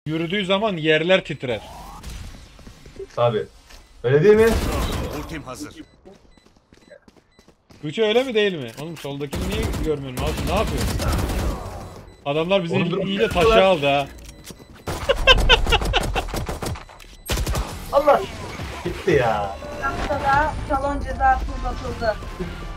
Yürüdüğü zaman yerler titrer. Tabi. Öyle değil mi? Ultim hazır. Güçü öyle mi değil mi? Oğlum soldakini niye görmüyorsun? Ne yapıyorsun? Adamlar bizi Oğlum, iyice taşa aldı ha. Allah. Gitti ya. Haftada salon cezası uzatıldı.